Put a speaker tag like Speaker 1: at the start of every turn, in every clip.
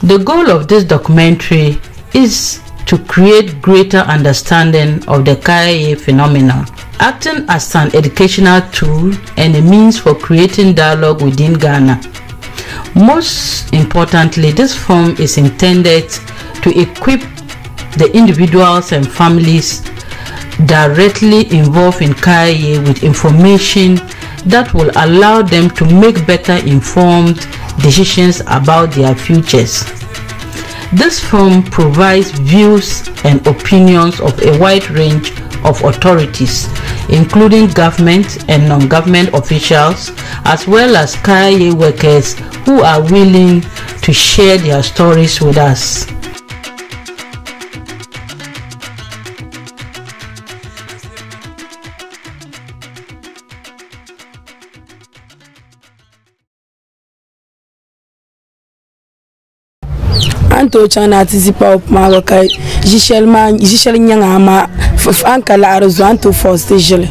Speaker 1: The goal of this documentary is to create greater understanding of the Kayayei phenomenon, acting as an educational tool and a means for creating dialogue within Ghana. Most importantly, this film is intended to equip the individuals and families directly involved in Kayayei with information that will allow them to make better informed decisions about their futures. This film provides views and opinions of a wide range of authorities, including government and non-government officials, as well as Kayayei workers who are willing to share their stories with us.
Speaker 2: Anto chana tisipa upma kai jishel nyanga ma ankala arzo anto first jele.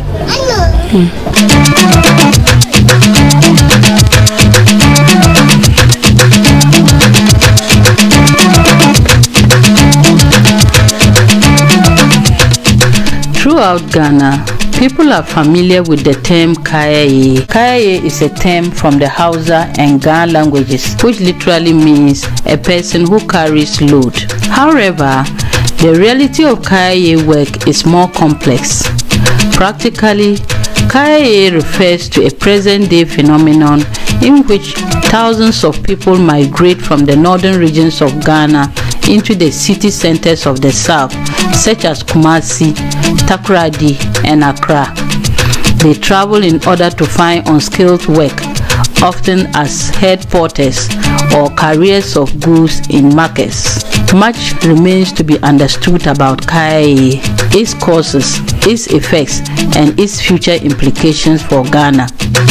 Speaker 1: Throughout Ghana, people are familiar with the term Kayayei. Kayayei is a term from the Hausa and Ga languages, which literally means a person who carries load. However, the reality of Kayayei work is more complex. Practically, Kayayei refers to a present-day phenomenon in which thousands of people migrate from the northern regions of Ghana into the city centers of the south, such as Kumasi, Takoradi, and Accra. They travel in order to find unskilled work, often as head porters or carriers of goods in markets. Much remains to be understood about Kayayei, its causes, its effects, and its future implications for Ghana.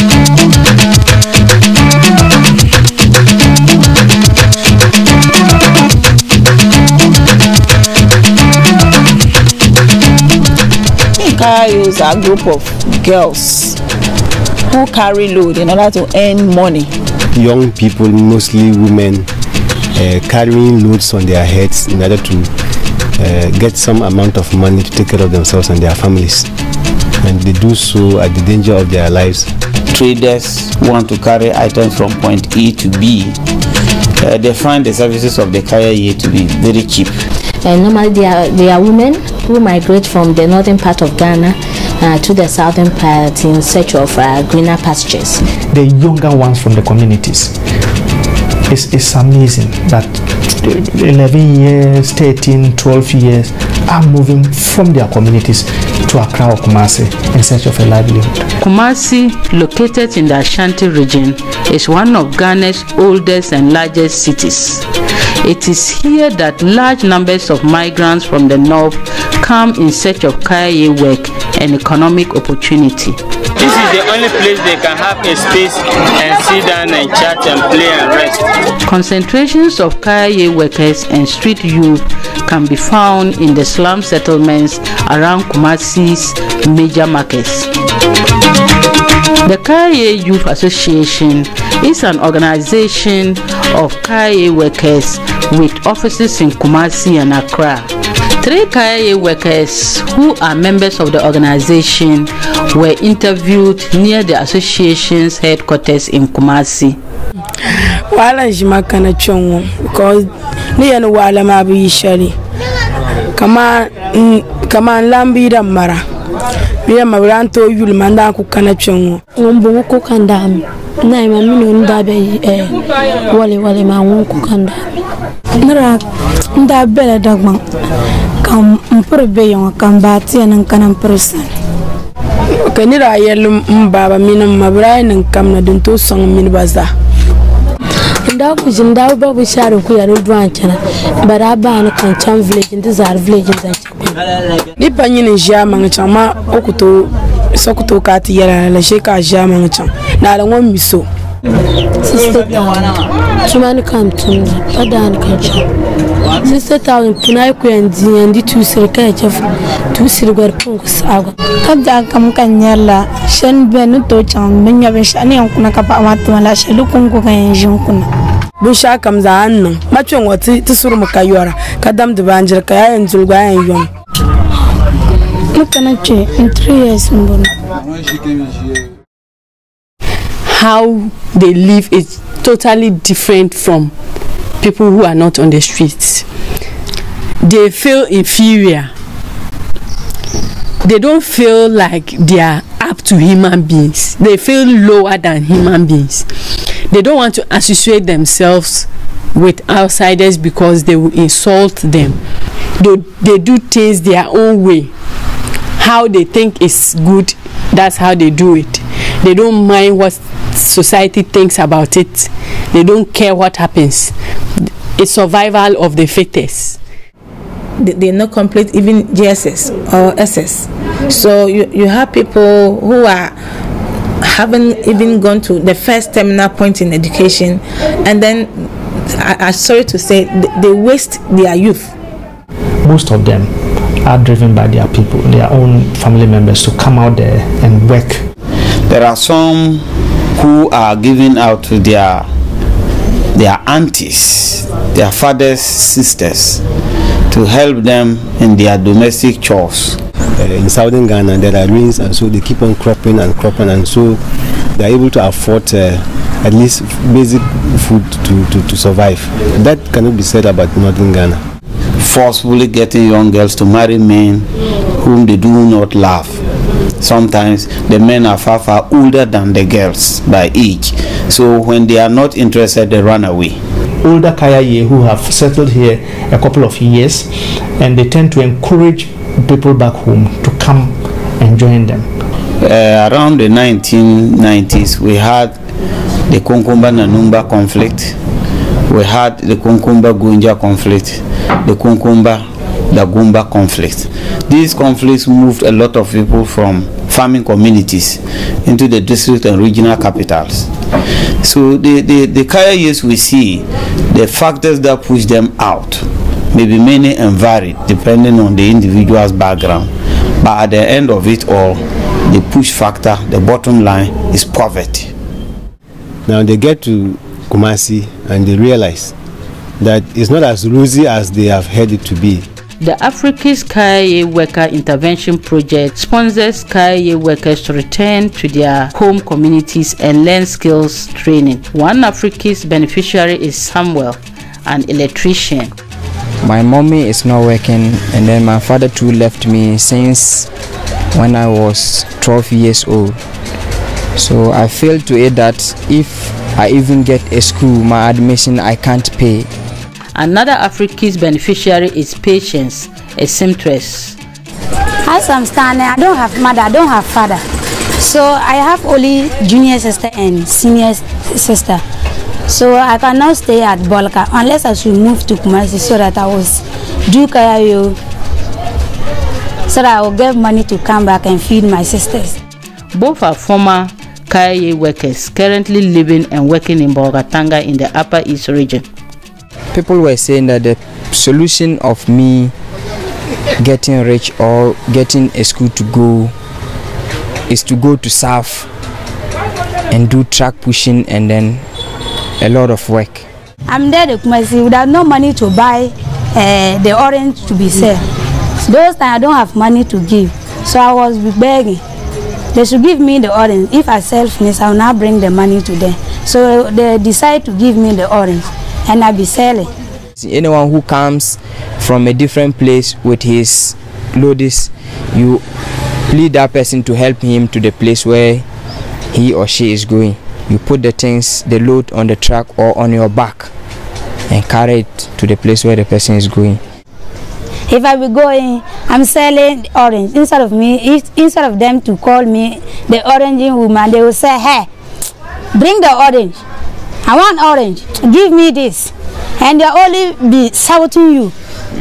Speaker 3: Kayayei is a group of girls who carry load in order to earn money.
Speaker 4: Young people, mostly women, carrying loads on their heads in order to get some amount of money to take care of themselves and their families. And they do so at the danger of their lives.
Speaker 5: Traders want to carry items from point A to B. They find the services of the Kayayei to be very cheap.
Speaker 6: Normally they are women who migrate from the northern part of Ghana to the southern part in search of greener pastures.
Speaker 7: The younger ones from the communities. It's amazing that 11 years, 13, 12 years are moving from their communities to Accra or Kumasi in search of a livelihood.
Speaker 1: Kumasi, located in the Ashanti region, is one of Ghana's oldest and largest cities. It is here that large numbers of migrants from the north come in search of Kayayei work and economic opportunity.
Speaker 8: This is the only place they can have a space and sit down and chat and play and rest.
Speaker 1: Concentrations of Kayayei workers and street youth can be found in the slum settlements around Kumasi's major markets. The Kayayei Youth Association is an organization of Kayayei workers with offices in Kumasi and Accra. 3 Kayayei workers who are members of the organization were interviewed near the association's headquarters in Kumasi.
Speaker 2: Wala jimakana chongo because niya no wala mabi shari kama lambira mara biya mabranto yul manda ku kana chongo
Speaker 6: Ngombo ko kandami na imamino ndabe wale ma wonku kandami nara ndabe dagma kam mpurbe yon kam bati nan kanam person
Speaker 2: kanira yel mbaba minam mabrai nan kam na dun to song min baza
Speaker 6: ndaw ku jindaw babu sharu ku yaro duanchana baraba na kan cham village ndizar village nzachi
Speaker 2: ni panyine jama ngchama okuto sokuto kati yala la sheka jama ngcham na la ngom miso
Speaker 6: sister tumani kam tunda padan kancha sister tawen tunai ku ndi tu sirka chef tu sirgar pungu sago
Speaker 9: kada kam kanyala shen benu to cham menya be shani kuna kapa matu la shelu kungu kan jinkuna
Speaker 2: Busha comes on, much on what to Surmukayora, Kadam de Banjer, Kayayei, and Zulgayan.
Speaker 6: Look at in 3 years.
Speaker 10: How they live is totally different from people who are not on the streets. They feel inferior. They don't feel like they are up to human beings. They feel lower than human beings. They don't want to associate themselves with outsiders because they will insult them. They do things their own way. How they think is good, that's how they do it. They don't mind what society thinks about it. They don't care what happens. It's survival of the fittest.
Speaker 3: They not complete even GSS or SS. So you have people who haven't even gone to the first terminal point in education, and then I'm sorry to say they waste their youth.
Speaker 7: Most of them are driven by their people, their own family members, to come out there and work.
Speaker 5: There are some who are giving out to their aunties, their fathers, sisters, to help them in their domestic chores.
Speaker 4: In southern Ghana, there are rains, and so they keep on cropping, and so they are able to afford at least basic food to survive. That cannot be said about northern Ghana.
Speaker 5: Forcefully getting young girls to marry men whom they do not love. Sometimes the men are far older than the girls by age. So when they are not interested, they run away.
Speaker 7: Older Kayayei who have settled here a couple of years, and they tend to encourage people back home to come and join them.
Speaker 5: Around the 1990s, we had the Konkumba-Nanumba conflict. We had the Konkumba-Gunja conflict, the Konkumba-Dagumba conflict. These conflicts moved a lot of people from farming communities into the district and regional capitals. So the Kayayeis we see, the factors that push them out may be many and varied depending on the individual's background. But at the end of it all, the push factor, the bottom line, is poverty.
Speaker 4: Now they get to Kumasi and they realize that it's not as rosy as they have heard it to be.
Speaker 1: The Africa's Kayayei Worker Intervention Project sponsors Kayayei workers to return to their home communities and learn skills training. One Africa's beneficiary is Samuel, an electrician.
Speaker 11: My mommy is not working, and then my father too left me since when I was 12 years old. So I feel to it that if I even get a school, my admission I can't pay.
Speaker 1: Another Africa's beneficiary is Patience, a seamstress.
Speaker 9: As I'm standing, I don't have mother, I don't have father. So I have only junior sister and senior sister. So I cannot stay at Bolka unless I should move to Kumasi so that I will do Kayayei, so that I will get money to come back and feed my sisters.
Speaker 1: Both are former Kayayei workers currently living and working in Bolgatanga in the Upper East region.
Speaker 11: People were saying that the solution of me getting rich or getting a school to go is to go to South and do track pushing and then a lot of work.
Speaker 9: I'm there at Kumasi without no money to buy the orange to be sold. Those times I don't have money to give, so I was begging. They should give me the orange. If I sell finish, I will now bring the money to them. So they decide to give me the orange, and I'll be selling.
Speaker 11: Anyone who comes from a different place with his loads, you lead that person to help him to the place where he or she is going. You put the things, the load on the truck or on your back and carry it to the place where the person is going.
Speaker 9: If I be going, I'm selling orange. Instead of them to call me the orange woman, they will say, hey, bring the orange. I want orange. Give me this. And they only be shouting you.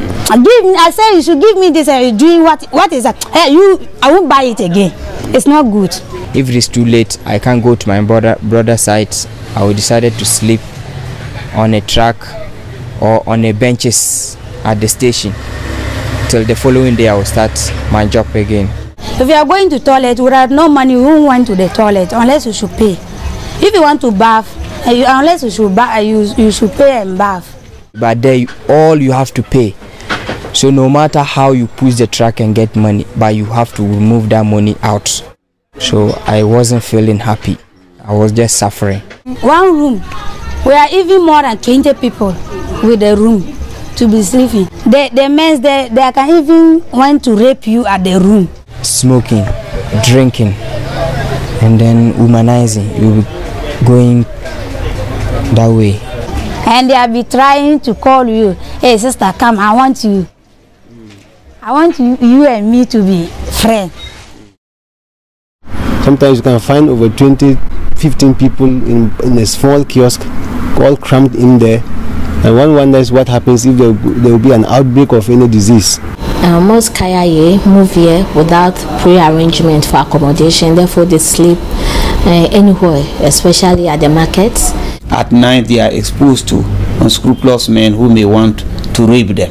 Speaker 9: I say you should give me this. Are you doing what is that? Hey, I won't buy it again. It's not good.
Speaker 11: If it is too late, I can't go to my brother's side. I will decide to sleep on a truck or on a benches at the station till the following day I will start my job again.
Speaker 9: If you are going to toilet, without no money, you won't went to the toilet unless you should pay. If you want to bath, Unless you should buy, you should pay and bath.
Speaker 11: But there, all you have to pay. So no matter how you push the truck and get money, but you have to remove that money out. So I wasn't feeling happy. I was just suffering.
Speaker 9: One room. We are even more than 20 people with a room to be sleeping. The men, they can even want to rape you at the room.
Speaker 11: Smoking, drinking, and then womanizing. You be going that way.
Speaker 9: And they'll be trying to call you, hey sister, come, I want you. I want you and me to be friends.
Speaker 4: Sometimes you can find over 20, 15 people in a small kiosk, all crammed in there. And one wonders what happens if there will be an outbreak of any disease.
Speaker 12: Most Kayayei move here without pre-arrangement for accommodation. Therefore, they sleep anywhere, especially at the markets.
Speaker 5: At night, they are exposed to unscrupulous men who may want to rape them.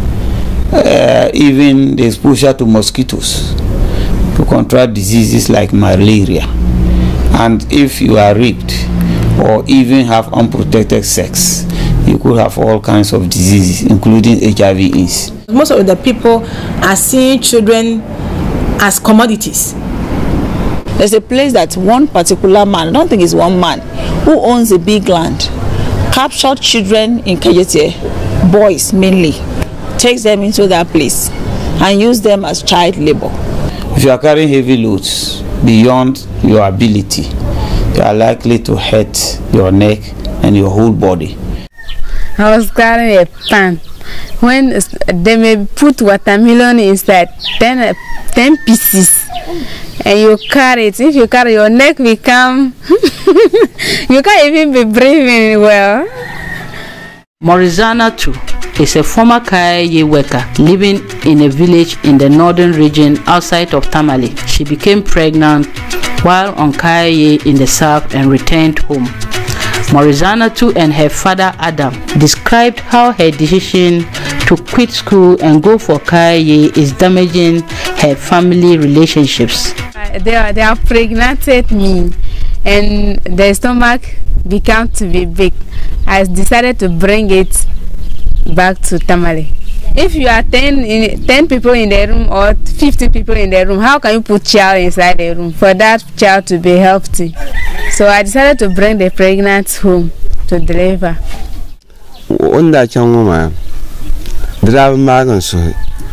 Speaker 5: Even the exposure to mosquitoes, to contract diseases like malaria. And if you are raped or even have unprotected sex, you could have all kinds of diseases, including HIV/AIDS.
Speaker 3: Most of the people are seeing children as commodities.
Speaker 13: There's a place that one particular man, I don't think it's one man, who owns a big land, captured children in Kayayei, boys mainly, takes them into that place and use them as child labor.
Speaker 5: If you are carrying heavy loads beyond your ability, you are likely to hurt your neck and your whole body.
Speaker 10: I was carrying a pan. When they may put watermelon inside, 10 pieces, and you carry it. If you carry, your neck become you can't even be breathing well.
Speaker 1: Morizana too is a former Kayayei worker living in a village in the northern region outside of Tamale. She became pregnant while on Kayayei in the south and returned home. Morizana too and her father Adam described how her decision to quit school and go for Kayayei is damaging her family relationships.
Speaker 10: They have pregnanted me and the stomach began to be big. I decided to bring it back to Tamale. If you are 10 people in the room or 15 people in the room, how can you put child inside the room for that child to be healthy? So I decided to bring the pregnant home to deliver.
Speaker 14: On that young woman, drive Magan so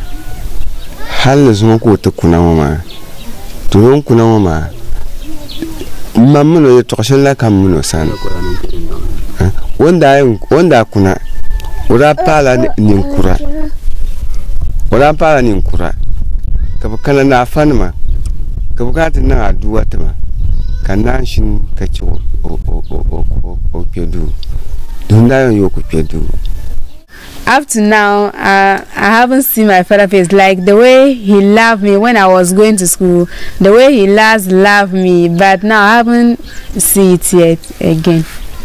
Speaker 14: Hal no go to Kunama. To young Kunama, Mamma Toshella Camuno son. One day Kuna. Ora pala ninkura. Ora pala ninkura. Kabukana na fanma. Kabukati na aduatama. Kananshin kacho o piedu. Dundayo yoku piedu.
Speaker 10: Up to now, I haven't seen my father face like the way he loved me when I was going to school, the way he last loved me, but now I haven't seen it yet again.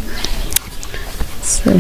Speaker 10: So.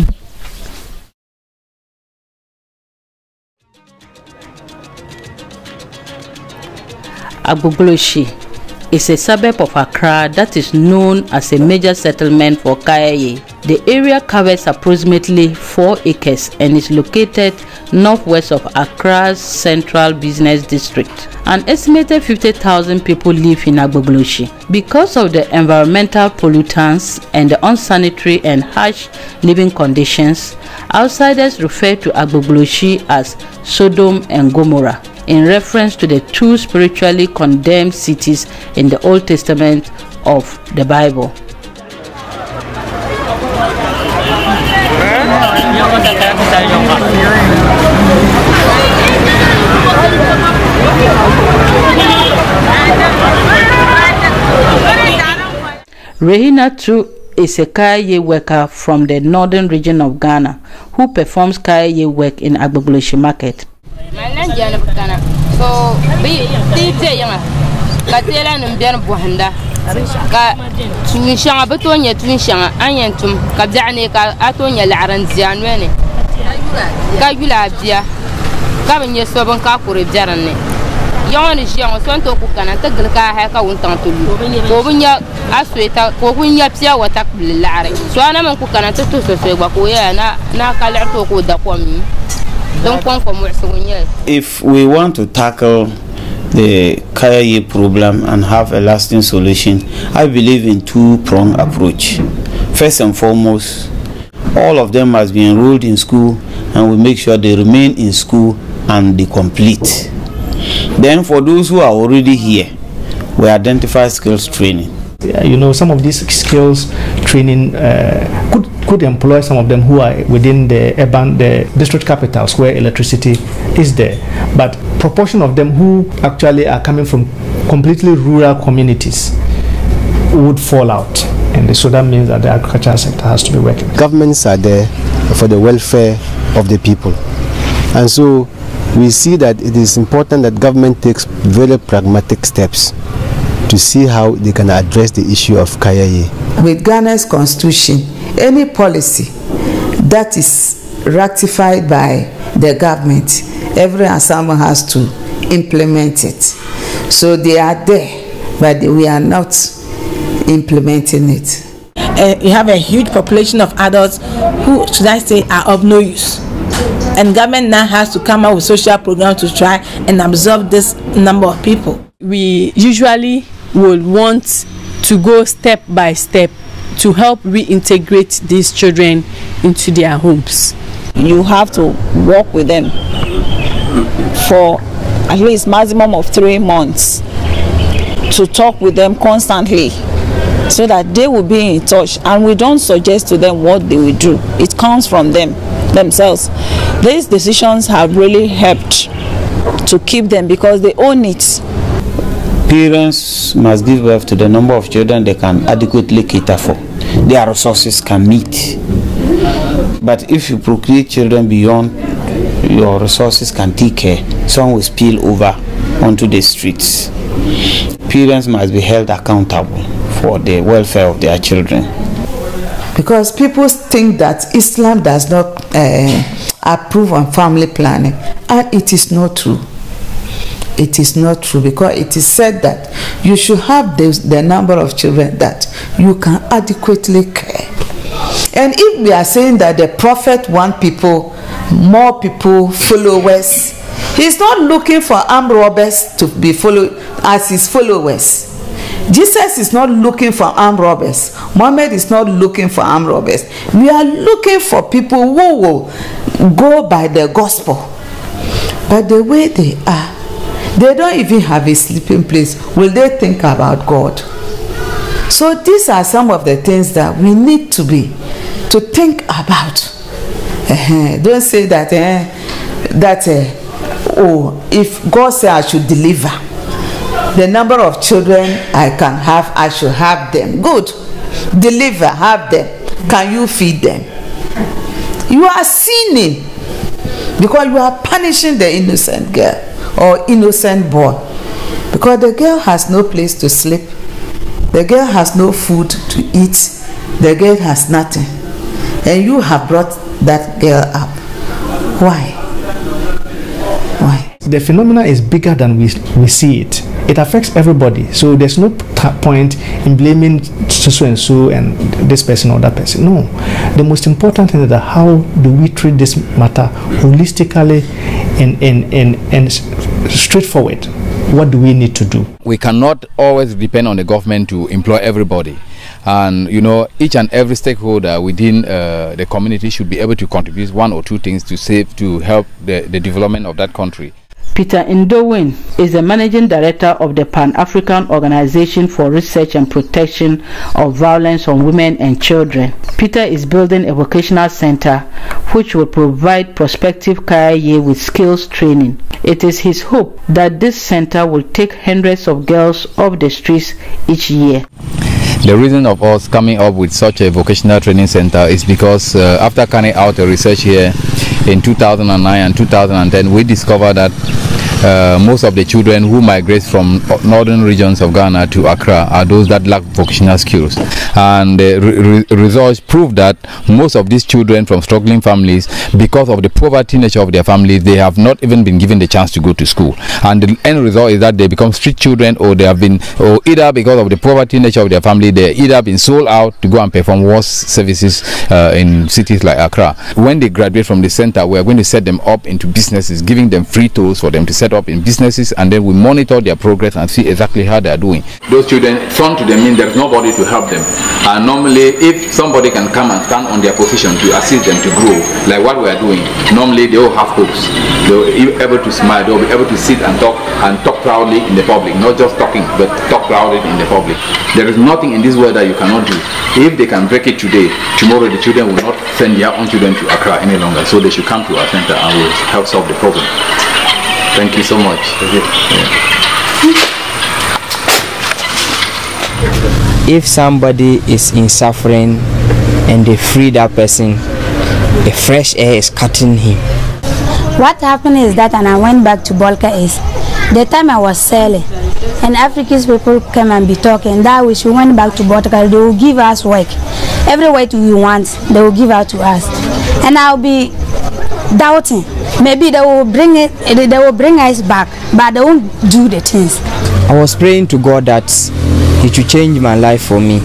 Speaker 1: Agbogloshi is a suburb of Accra that is known as a major settlement for Kayayei. The area covers approximately 4 acres and is located northwest of Accra's central business district. An estimated 50,000 people live in Agbogloshi. Because of the environmental pollutants and the unsanitary and harsh living conditions, outsiders refer to Agbogloshi as Sodom and Gomorrah, in reference to the 2 spiritually condemned cities in the Old Testament of the Bible. Rehina too is a Kayayei worker from the northern region of Ghana who performs Kayayei work in Agbogloshi market.
Speaker 15: So be DJ yanga katela numbian buhanda ka tunshanga betonya tunshanga anyentum ka biane ka atonya la'ran zianwene ka yula bia ka banye soban ka kure biaranne Young is young, so to cook and take the car hack out to you. Govinia, I sweat, Govinia Pia, what up Larry. So I'm a cook and to say, Bakuya, now Calatu with the woman. Don't come from where so
Speaker 5: if we want to tackle the Kayayei problem and have a lasting solution, I believe in two-pronged approach. First and foremost, all of them must be enrolled in school, and we make sure they remain in school and they complete. Then for those who are already here, we identify skills training.
Speaker 7: You know, some of these skills training could employ some of them who are within the urban, the district capitals where electricity is there, but proportion of them who actually are coming from completely rural communities would fall out, and so that means that the agricultural sector has to be working.
Speaker 4: Governments are there for the welfare of the people, and so we see that it is important that government takes very pragmatic steps to see how they can address the issue of Kayayei.
Speaker 16: With Ghana's constitution, any policy that is ratified by the government, every assembly has to implement it. So they are there, but we are not implementing it.
Speaker 3: You have a huge population of adults who, should I say, are of no use. And government now has to come up with social programs to try and absorb this number of people.
Speaker 10: We usually will want to go step by step to help reintegrate these children into their homes.
Speaker 13: You have to work with them for at least maximum of 3 months, to talk with them constantly so that they will be in touch, and we don't suggest to them what they will do. It comes from them themselves. These decisions have really helped to keep them because they own it.
Speaker 5: Parents must give birth to the number of children they can adequately cater for. Their resources can meet. But if you procreate children beyond your resources can take care, some will spill over onto the streets. Parents must be held accountable for the welfare of their children.
Speaker 16: Because people think that Islam does not approve on family planning, and it is not true. It is not true, because it is said that you should have the number of children that you can adequately care. And if we are saying that the prophet wants people, more people, followers, he's not looking for armed robbers to be followed as his followers. Jesus is not looking for armed robbers. Muhammad is not looking for armed robbers. We are looking for people who will go by the gospel. But the way they are, they don't even have a sleeping place. Will they think about God? So these are some of the things that we need to think about. Don't say that oh, if God said I should deliver, the number of children I can have, I should have them. Good. Deliver, have them. Can you feed them? You are sinning because you are punishing the innocent girl or innocent boy, because the girl has no place to sleep, the girl has no food to eat, the girl has nothing, and you have brought that girl up. Why?
Speaker 7: The phenomena is bigger than we see it. It affects everybody, so there's no point in blaming so and so and this person or that person. No, the most important thing is that how do we treat this matter holistically and straightforward. What do we need to do?
Speaker 17: We cannot always depend on the government to employ everybody, and you know, each and every stakeholder within the community should be able to contribute 1 or 2 things to help the development of that country.
Speaker 1: Peter Ndowin is the Managing Director of the Pan-African Organization for Research and Protection of Violence on Women and Children. Peter is building a vocational center which will provide prospective Kayayei with skills training. It is his hope that this center will take hundreds of girls off the streets each year.
Speaker 17: The reason of us coming up with such a vocational training center is because after carrying out a research here in 2009 and 2010, we discovered that most of the children who migrate from northern regions of Ghana to Accra are those that lack vocational skills. And results prove that most of these children from struggling families, because of the poverty nature of their families, they have not even been given the chance to go to school. And the end result is that they become street children, or they have been, or either because of the poverty nature of their family, they either been sold out to go and perform worse services in cities like Accra. When they graduate from the center, we are going to set them up into businesses, giving them free tools for them to set up in businesses, and then we monitor their progress and see exactly how they are doing. Those children, front to them mean there's nobody to help them. And normally, if somebody can come and stand on their position to assist them to grow, like what we are doing, normally they all have hopes. They'll be able to smile, they'll be able to sit and talk proudly in the public, not just talking, but talk proudly in the public. There is nothing in this world that you cannot do. If they can break it today, tomorrow the children will not send their own children to Accra any longer. So they should come to our center and we'll help solve the problem. Thank you so much.
Speaker 11: If somebody is in suffering and they free that person, a fresh air is cutting him.
Speaker 9: What happened is that, and I went back to Bolka, is the time I was selling, and African people came and be talking that we should went back to Bolka, they will give us work. Every work we want, they will give out to us. And I'll be doubting. Maybe they will bring us back, but they won't do the things.
Speaker 11: I was praying to God that He should change my life for me.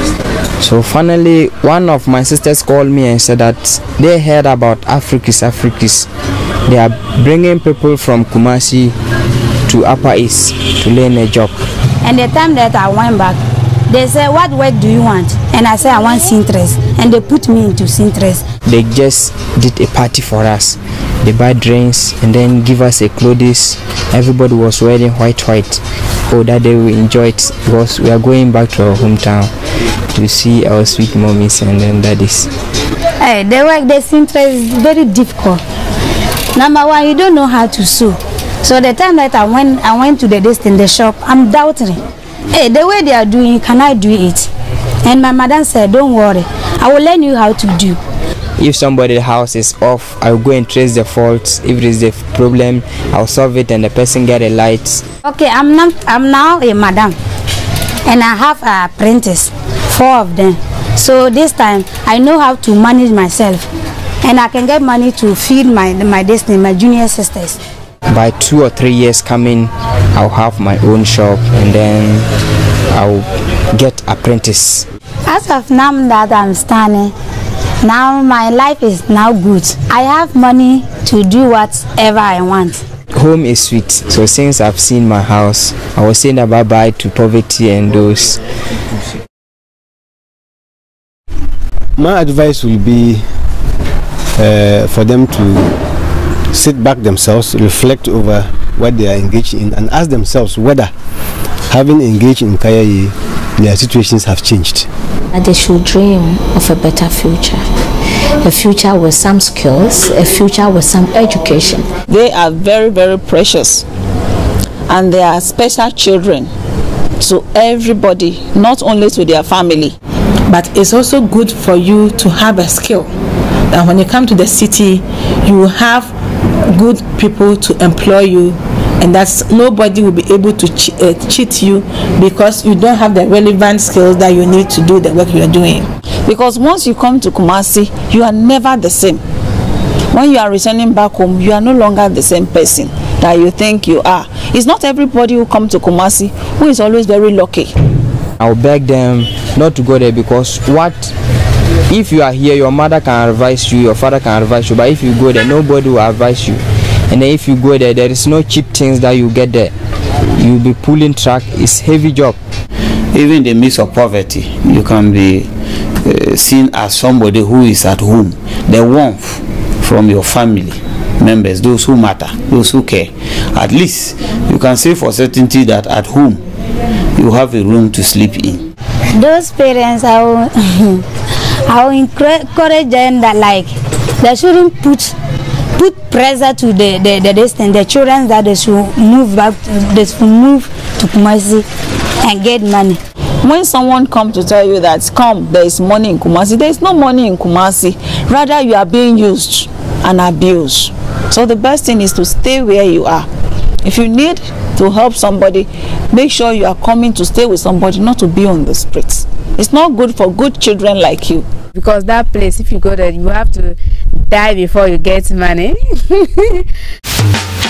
Speaker 11: So finally, one of my sisters called me and said that they heard about Africans. They are bringing people from Kumasi to Upper East to learn a job.
Speaker 9: And the time that I went back, they said, what work do you want? And I said, I want Sintres. And they put me into Sintres.
Speaker 11: They just did a party for us. They buy drinks and then give us a clothes. Everybody was wearing white. Oh, that day we enjoyed, because we are going back to our hometown to see our sweet mommies and then daddies.
Speaker 9: Hey, the work they Sintres is very difficult. Number one, you don't know how to sew. So the time that I went to the shop, I'm doubting. Hey, the way they are doing, can I do it? And my madam said, don't worry, I will learn you how to do.
Speaker 11: If somebody's house is off, I will go and trace the faults. If it is a problem, I'll solve it and the person get a light.
Speaker 9: Okay, I'm now a madam, and I have apprentices, 4 of them. So this time I know how to manage myself, and I can get money to feed my junior sisters.
Speaker 11: By 2 or 3 years coming, I'll have my own shop, and then I'll get apprentice.
Speaker 9: As of now that I'm standing, now my life is now good. I have money to do whatever I want.
Speaker 11: Home is sweet. So since I've seen my house, I was saying bye-bye to poverty and those.
Speaker 4: My advice will be for them to sit back themselves, reflect over what they are engaged in, and ask themselves whether, having engaged in Kayayei, their situations have changed.
Speaker 12: They should dream of a better future. A future with some skills, a future with some education.
Speaker 13: They are very, very precious, and they are special children to everybody, not only to their family.
Speaker 3: But it's also good for you to have a skill. And when you come to the city, you have good people to employ you, and that's nobody will be able to cheat you because you don't have the relevant skills that you need to do the work you are doing.
Speaker 13: Because once you come to Kumasi, you are never the same. When you are returning back home, you are no longer the same person that you think you are. It's not everybody who comes to Kumasi who is always very lucky.
Speaker 11: I'll beg them not to go there, because if you are here, your mother can advise you, your father can advise you, but if you go there, nobody will advise you. And then if you go there, there is no cheap things that you get there. You'll be pulling track. It's heavy job.
Speaker 5: Even in the midst of poverty, you can be seen as somebody who is at home. The warmth from your family members, those who matter, those who care. At least you can say for certainty that at home you have a room to sleep in.
Speaker 9: Those parents, I will encourage them that they shouldn't put pressure to the children, that they should move back, they should move to Kumasi and get money.
Speaker 13: When someone comes to tell you that there is money in Kumasi, there is no money in Kumasi. Rather, you are being used and abused. So the best thing is to stay where you are. If you need to help somebody, make sure you are coming to stay with somebody, not to be on the streets. It's not good for good children like you.
Speaker 18: Because that place, if you go there, you have to die before you get money.